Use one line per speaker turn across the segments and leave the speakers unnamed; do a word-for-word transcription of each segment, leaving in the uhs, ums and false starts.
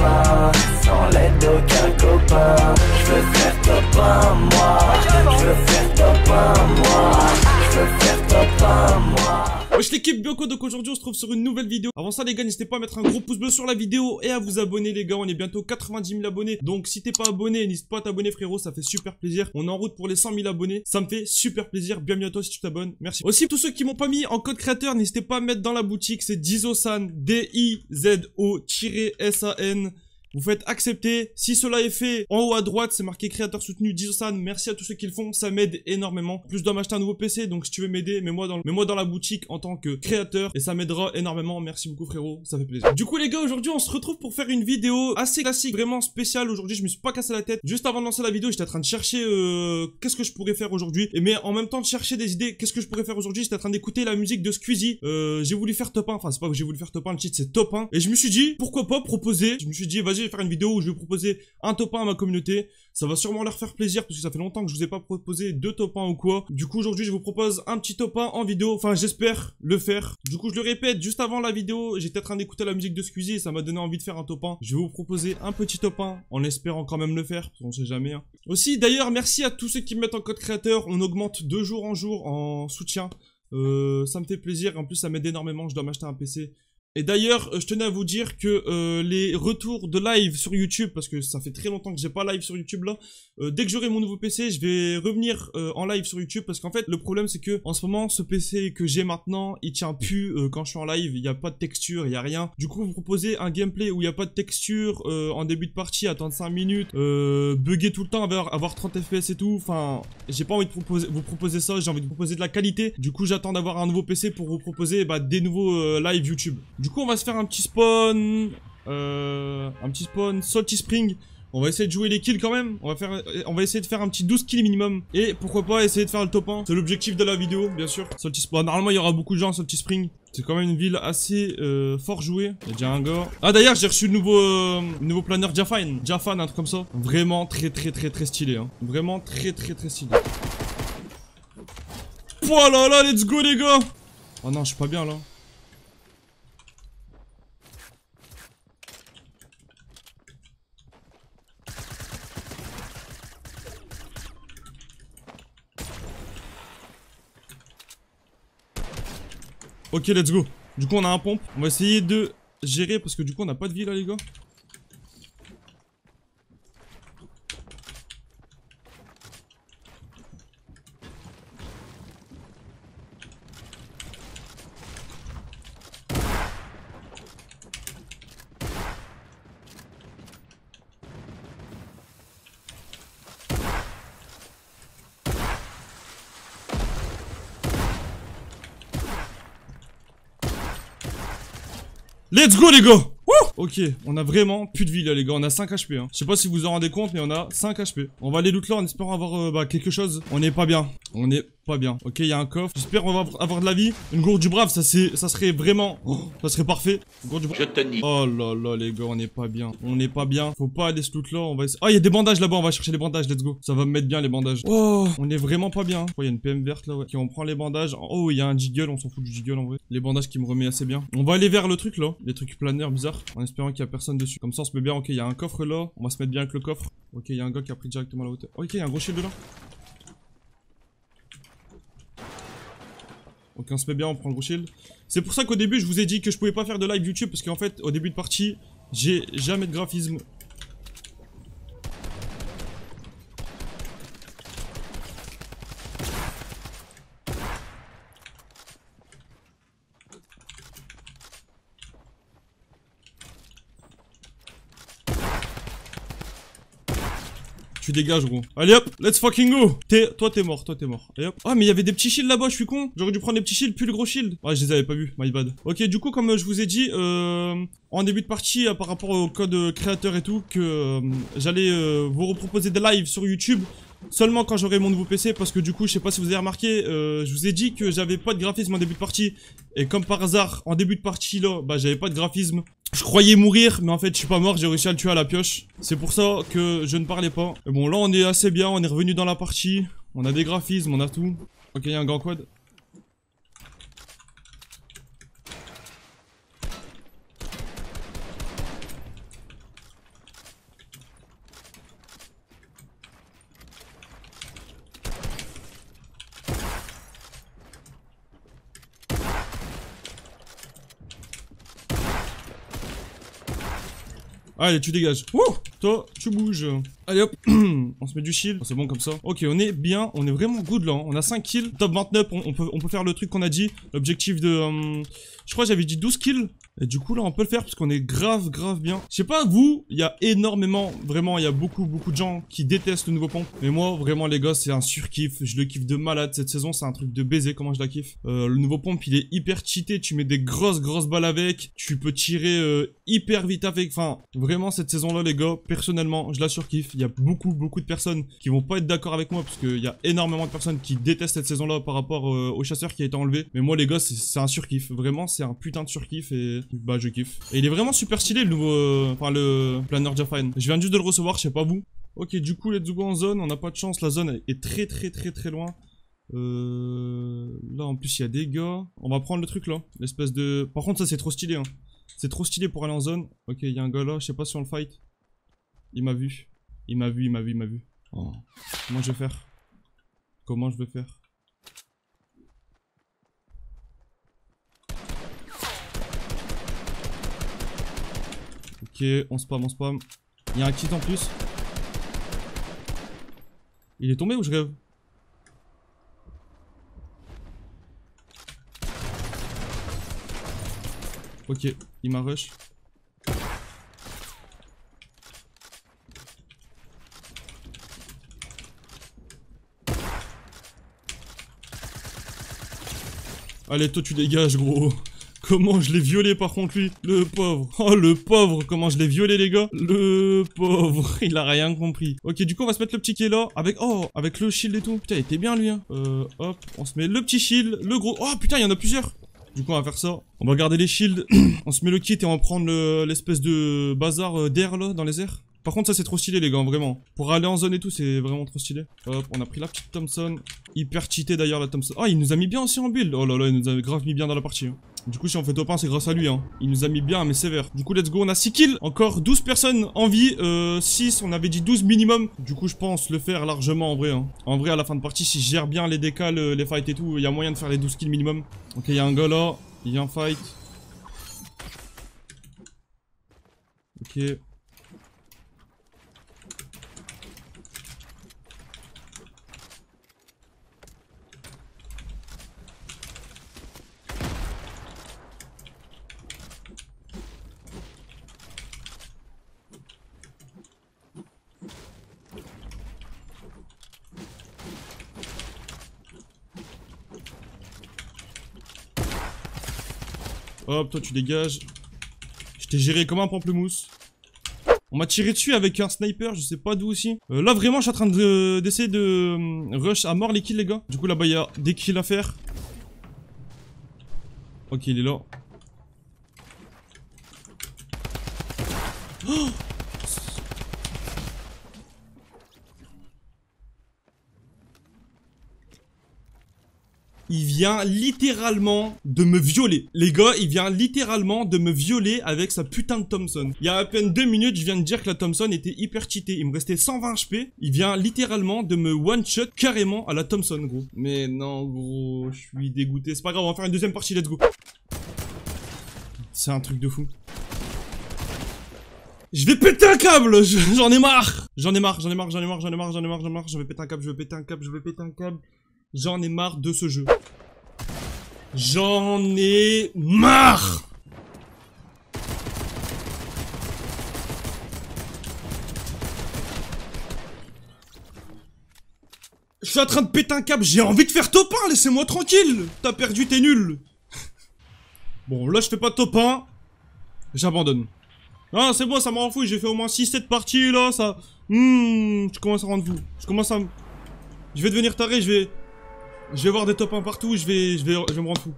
copain, sans l'aide d'aucun copain. Je veux faire top un moi, je veux faire top un moi, je veux faire top un moi.
Wesh l'équipe Bianco, donc aujourd'hui on se trouve sur une nouvelle vidéo. Avant ça les gars, n'hésitez pas à mettre un gros pouce bleu sur la vidéo et à vous abonner les gars, on est bientôt quatre-vingt-dix mille abonnés. Donc si t'es pas abonné, n'hésite pas à t'abonner frérot, ça fait super plaisir. On est en route pour les cent mille abonnés, ça me fait super plaisir. Bienvenue à toi si tu t'abonnes, merci. Aussi tous ceux qui m'ont pas mis en code créateur, n'hésitez pas à mettre dans la boutique, c'est Dizosan, D I Z O S A N. Vous faites accepter. Si cela est fait, en haut à droite, c'est marqué créateur soutenu Dizosan. Merci à tous ceux qui le font, ça m'aide énormément. En plus, je dois m'acheter un nouveau P C, donc si tu veux m'aider, mets-moi dans, mets-moi dans la boutique en tant que créateur et ça m'aidera énormément. Merci beaucoup frérot, ça fait plaisir. Du coup les gars, aujourd'hui on se retrouve pour faire une vidéo assez classique, vraiment spéciale. Aujourd'hui, je me suis pas cassé la tête. Juste avant de lancer la vidéo, j'étais en train de chercher euh, qu'est-ce que je pourrais faire aujourd'hui. Et mais en même temps de chercher des idées, qu'est-ce que je pourrais faire aujourd'hui, j'étais en train d'écouter la musique de Squeezie. Euh, j'ai voulu faire top un, enfin c'est pas que j'ai voulu faire top un, le titre c'est top un. Et je me suis dit, pourquoi pas proposer. Je me suis dit, vas-y, je vais faire une vidéo où je vais proposer un top un à ma communauté. Ça va sûrement leur faire plaisir parce que ça fait longtemps que je vous ai pas proposé deux top un ou quoi. Du coup aujourd'hui je vous propose un petit top un en vidéo. Enfin j'espère le faire. Du coup je le répète, juste avant la vidéo j'étais en train d'écouter la musique de Squeezie et ça m'a donné envie de faire un top un. Je vais vous proposer un petit top un en espérant quand même le faire parce qu'on sait jamais hein. Aussi d'ailleurs merci à tous ceux qui me mettent en code créateur. On augmente de jour en jour en soutien. euh, Ça me fait plaisir. En plus ça m'aide énormément. Je dois m'acheter un P C. Et d'ailleurs, je tenais à vous dire que euh, les retours de live sur YouTube, parce que ça fait très longtemps que j'ai pas live sur YouTube là, euh, dès que j'aurai mon nouveau P C, je vais revenir euh, en live sur YouTube, parce qu'en fait, le problème c'est que en ce moment, ce P C que j'ai maintenant, il tient plus euh, quand je suis en live, il y a pas de texture, il y a rien. Du coup, vous proposez un gameplay où il y a pas de texture euh, en début de partie, attendre cinq minutes, euh, bugger tout le temps, avoir, avoir trente F P S et tout. Enfin, j'ai pas envie de proposer, vous proposer ça, j'ai envie de vous proposer de la qualité. Du coup, j'attends d'avoir un nouveau P C pour vous proposer bah, des nouveaux euh, live YouTube. Du coup, on va se faire un petit spawn, euh, un petit spawn Salty Spring. On va essayer de jouer les kills quand même. On va faire, on va essayer de faire un petit douze kills minimum. Et pourquoi pas essayer de faire le top un. C'est l'objectif de la vidéo, bien sûr. Salty Spring. Normalement, il y aura beaucoup de gens à Salty Spring. C'est quand même une ville assez euh, fort jouée. Il y a déjà un gars. Ah d'ailleurs, j'ai reçu le nouveau, euh, nouveau planeur Jafine. Jafine, un truc comme ça. Vraiment très très très très stylé. Hein. Vraiment très très très stylé. Voilà là, let's go les gars. Oh non, je suis pas bien là. Ok, let's go. Du coup, on a un pompe. On va essayer de gérer parce que du coup, on n'a pas de vie là, les gars. Let's go les gars. Wouh. Ok, on a vraiment plus de vie là les gars, on a cinq H P hein. Je sais pas si vous en rendez compte mais on a cinq H P. On va aller loot là en espérant avoir euh, bah, quelque chose. On n'est pas bien, on est pas bien. Ok, il y a un coffre, j'espère qu'on va avoir de la vie. Une gourde du brave, ça c'est, ça serait vraiment, oh, ça serait parfait. Gourde du brave.
Je te nie.
Oh là là les gars, on n'est pas bien, on n'est pas bien. Faut pas aller ce loot là, on va essayer. Ah, il y a des bandages là-bas, on va chercher les bandages, let's go. Ça va me mettre bien les bandages. Oh, on est vraiment pas bien. Oh, il y a une P M verte là, ouais. Ok, on prend les bandages. Oh, il y a un jiggle, on s'en fout du jiggle en vrai. Les bandages qui me remet assez bien. On va aller vers le truc là, les trucs planeurs bizarres, en espérant qu'il y a personne dessus. Comme ça on se met bien. Ok, il y a un coffre là, on va se mettre bien avec le coffre. Ok, il y a un gars qui a pris directement la hauteur. Ok, il y a un gros shield là. Ok, on se met bien, on prend le gros shield. C'est pour ça qu'au début je vous ai dit que je pouvais pas faire de live YouTube parce qu'en fait au début de partie j'ai jamais de graphisme. Tu dégages gros. Allez hop, let's fucking go. T'es, toi t'es mort, toi t'es mort. Allez hop. Ah mais il y avait des petits shields là-bas, je suis con. J'aurais dû prendre les petits shields puis le gros shield. Ouais, je les avais pas vus, my bad. Ok, du coup comme euh, je vous ai dit euh, en début de partie euh, par rapport au code euh, créateur et tout que euh, j'allais euh, vous reproposer des lives sur YouTube. Seulement quand j'aurai mon nouveau P C, parce que du coup je sais pas si vous avez remarqué, euh, je vous ai dit que j'avais pas de graphisme en début de partie. Et comme par hasard en début de partie là, bah j'avais pas de graphisme. Je croyais mourir mais en fait je suis pas mort, j'ai réussi à le tuer à la pioche. C'est pour ça que je ne parlais pas. Et bon là on est assez bien, on est revenu dans la partie. On a des graphismes, on a tout. Ok, il y a un grand quad. Allez, tu dégages. Wouh! Toi, tu bouges. Allez hop, on se met du shield. C'est bon comme ça. Ok, on est bien, on est vraiment good là. On a cinq kills. Top vingt-neuf, on, on, peut, on peut faire le truc qu'on a dit. L'objectif de... Euh, je crois que j'avais dit douze kills. Et du coup là, on peut le faire parce qu'on est grave, grave bien. Je sais pas, vous, il y a énormément, vraiment, il y a beaucoup, beaucoup de gens qui détestent le nouveau pompe. Mais moi, vraiment les gars, c'est un surkiff. Je le kiffe de malade cette saison. C'est un truc de baiser, comment je la kiffe. Euh, le nouveau pompe, il est hyper cheaté. Tu mets des grosses, grosses balles avec. Tu peux tirer euh, hyper vite avec. Enfin, vraiment cette saison-là, les gars, personnellement, je la surkiffe. Il y a beaucoup, beaucoup de personnes qui vont pas être d'accord avec moi parce qu'il y a énormément de personnes qui détestent cette saison-là par rapport euh, au chasseur qui a été enlevé. Mais moi, les gars, c'est un surkiff. Vraiment, c'est un putain de surkiff et bah, je kiffe. Et il est vraiment super stylé, le nouveau, euh, enfin, le Planner Fine. Je viens juste de le recevoir, je sais pas vous. Ok, du coup, let's go en zone. On n'a pas de chance, la zone est très, très, très, très loin. Euh... Là, en plus, il y a des gars. On va prendre le truc là. L'espèce de... Par contre, ça, c'est trop stylé. Hein. C'est trop stylé pour aller en zone. Ok, il y a un gars là. Je sais pas si on le fight. Il m'a vu. Il m'a vu, il m'a vu, il m'a vu. Oh. Comment je vais faire? Comment je vais faire? Ok, on spam, on spam. Il y a un kit en plus. Il est tombé ou je rêve? Ok, il m'a rush. Allez, toi tu dégages, gros. Comment je l'ai violé par contre lui, le pauvre. Oh le pauvre, comment je l'ai violé les gars. Le pauvre, il a rien compris. Ok, du coup on va se mettre le petit qui est là avec, oh, avec le shield et tout. Putain, il était bien lui hein. Euh, hop, on se met le petit shield, le gros. Oh putain, il y en a plusieurs. Du coup on va faire ça. On va garder les shields. On se met le kit et on va prendre l'espèce de bazar d'air là dans les airs. Par contre ça c'est trop stylé les gars, vraiment. Pour aller en zone et tout c'est vraiment trop stylé. Hop, on a pris la petite Thompson. Hyper cheaté d'ailleurs la Thompson. Oh il nous a mis bien aussi en build. Oh là là, il nous a grave mis bien dans la partie hein. Du coup si on fait top un c'est grâce à lui hein. Il nous a mis bien mais sévère. Du coup let's go, on a six kills. Encore douze personnes en vie, euh, six, on avait dit douze minimum. Du coup je pense le faire largement en vrai hein. En vrai à la fin de partie si je gère bien les décals, les fights et tout, il y a moyen de faire les douze kills minimum. Ok, il y a un gars là, il y a un fight. Ok. Hop, toi tu dégages. Je t'ai géré comme un pamplemousse. On m'a tiré dessus avec un sniper, je sais pas d'où aussi. Euh, là vraiment je suis en train d'essayer de, de rush à mort les kills les gars. Du coup là-bas il y a des kills à faire. Ok, il est là. Oh, il vient littéralement de me violer. Les gars, il vient littéralement de me violer avec sa putain de Thompson. Il y a à peine deux minutes, je viens de dire que la Thompson était hyper cheatée. Il me restait cent vingt H P. Il vient littéralement de me one-shot carrément à la Thompson, gros. Mais non, gros, je suis dégoûté. C'est pas grave, on va faire une deuxième partie, let's go. C'est un truc de fou. Je vais péter un câble. J'en ai marre. J'en ai marre, j'en ai marre, j'en ai marre, j'en ai marre, j'en ai marre, j'en ai marre. Je vais péter un câble, je vais péter un câble, je vais péter un câble. J'en ai marre de ce jeu. J'en ai marre. Je suis en train de péter un câble, j'ai envie de faire top un, laissez-moi tranquille. T'as perdu, t'es nul. Bon, là je fais pas top un. J'abandonne. Ah, c'est bon, ça m'en fout, j'ai fait au moins six sept parties là, ça... Hmm, je commence à rendre fou. Je commence à... Je vais devenir taré, je vais... Je vais voir des top un partout, je vais, je vais, je vais me rendre fou.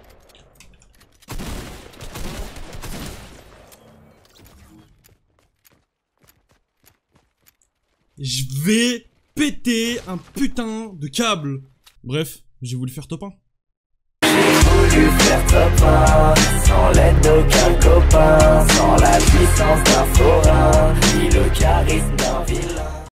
Je vais péter un putain de câble. Bref, j'ai voulu faire top un.
J'ai voulu faire top un, sans l'aide d'aucun copain, sans la puissance d'un forain, ni le charisme d'un vilain.